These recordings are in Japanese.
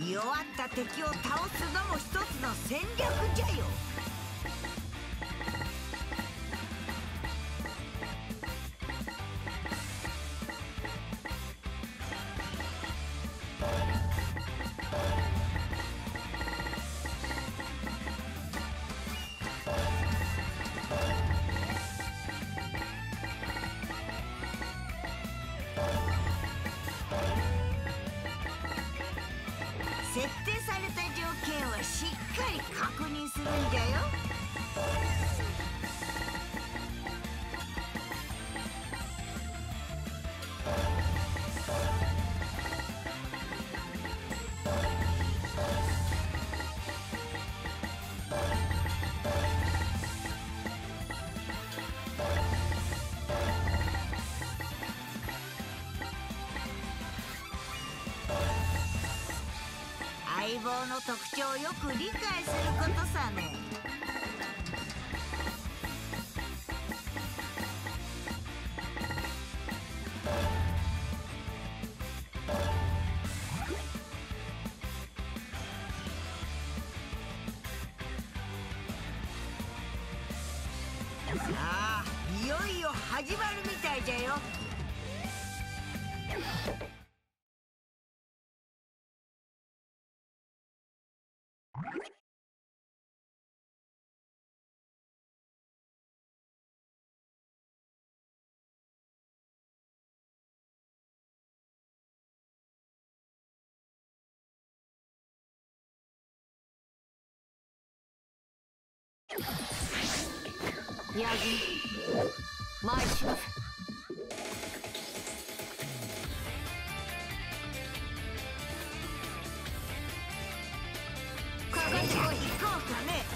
弱った敵を倒すのも一つの戦略じゃよ。設定された条件はしっかり確認するんじゃよ。相棒の特徴をよく理解することさね。さあ、いよいよ始まるみたいじゃよ。 ヤギ参します。 かかってこい。行こうかね。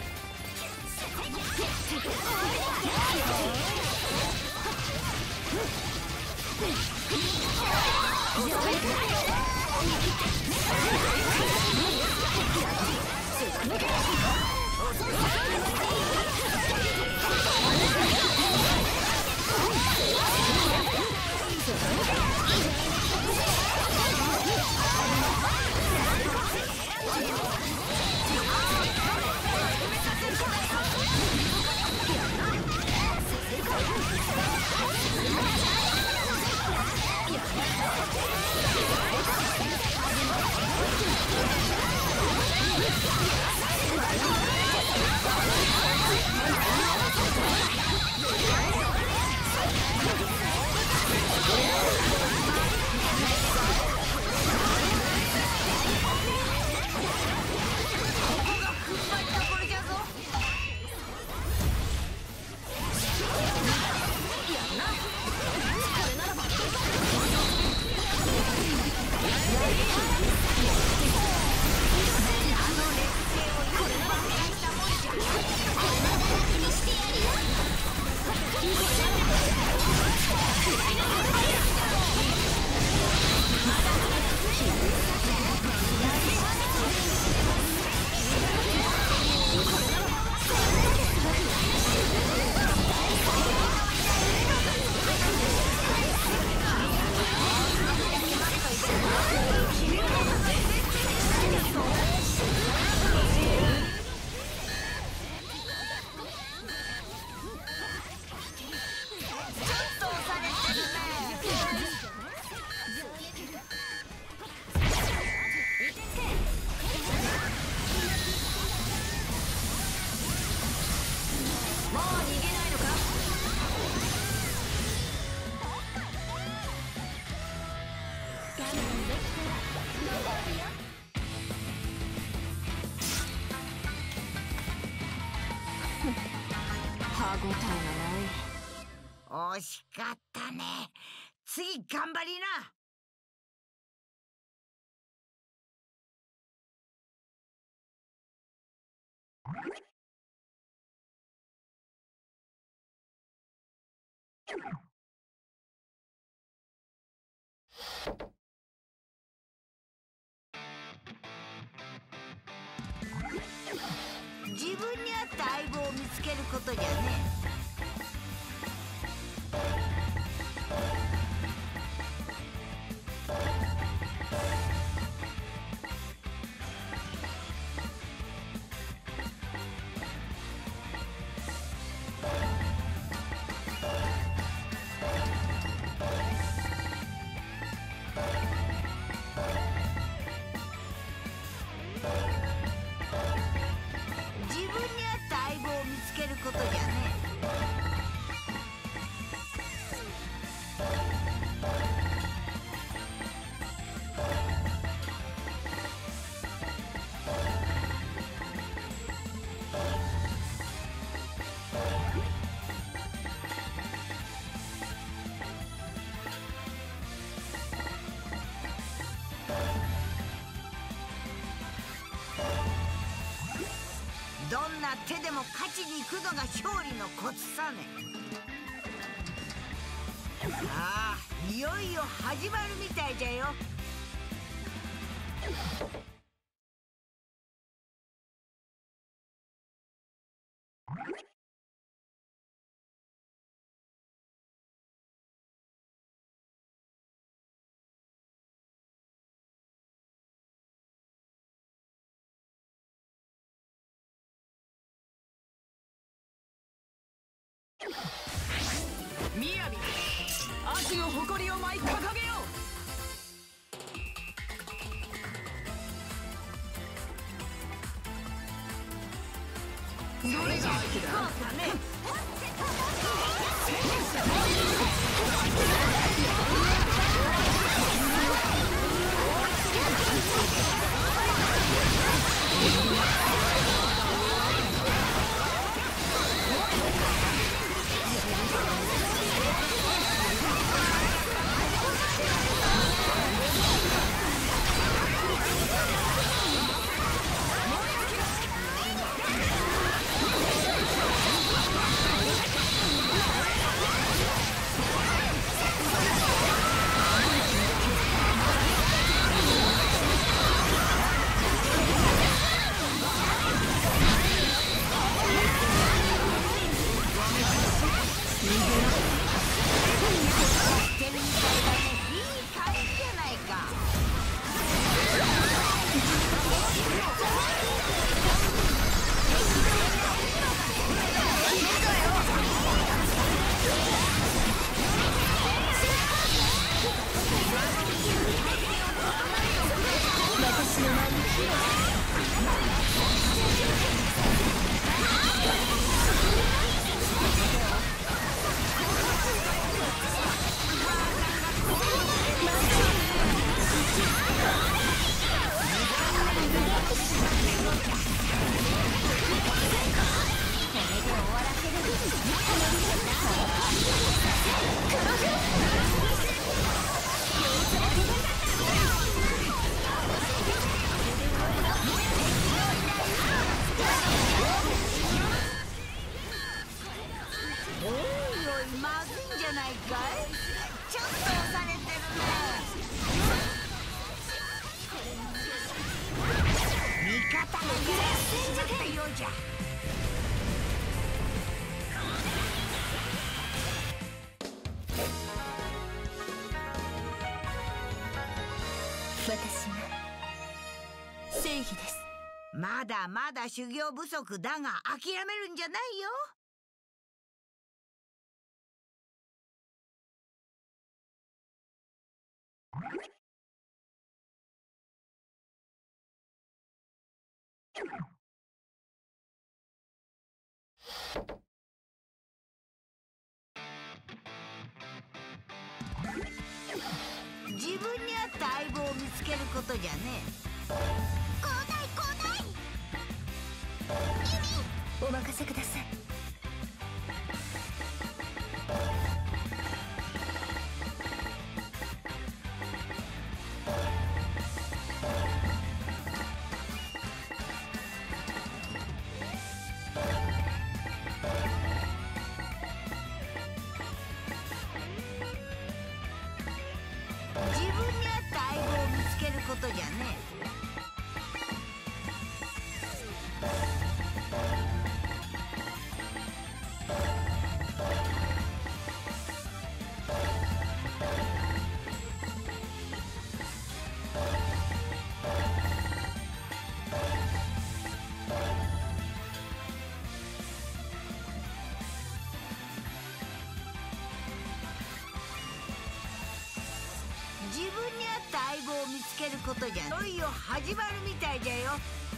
歯ごたえがない。 惜しかったね。次頑張りな。自分に合った相棒を見つけることじゃね。 どんな手でも勝ちに行くのが勝利のコツさね。さあ、いよいよ始まるみたいじゃよ。 みやび、秋の誇りを舞い掲げよう。それが相手だ。 私が正義です。 まだまだ修行不足だが諦めるんじゃないよ。自分に合った相棒を見つけることじゃね。 交代交代。 お任せください。 自分に合った相棒を見つけることじゃね。自分に合った相棒を見つけることじゃいよいよ始まるみたいじゃよ。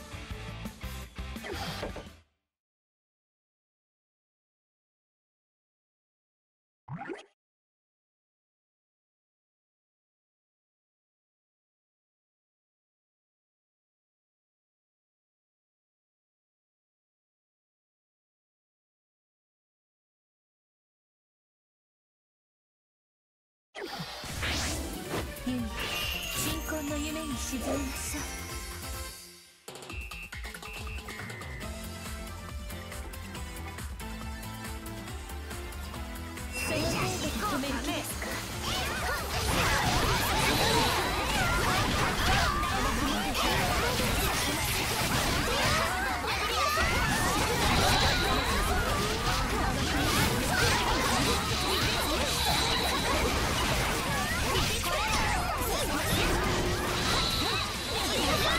ユミ、新婚の夢に沈みましょう。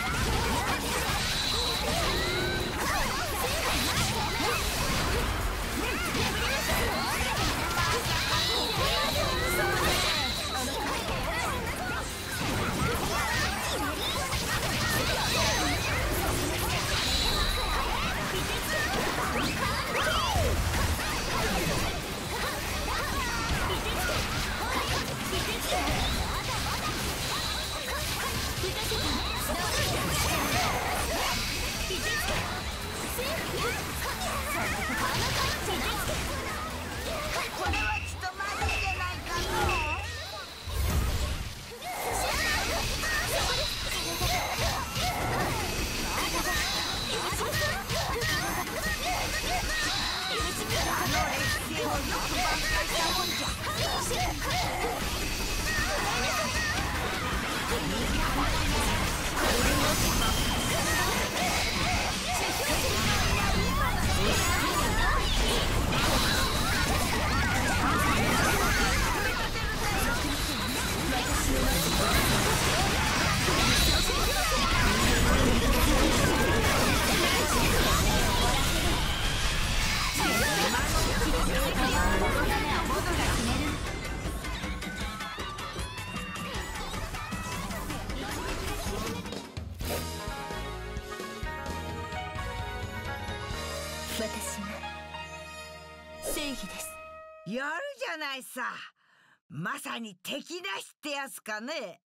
これはちとまずいんじゃないかの。あの歴史をよく挽回したもんじゃ。 私が正義です。 やるじゃないさ。まさに敵なしってやつかね。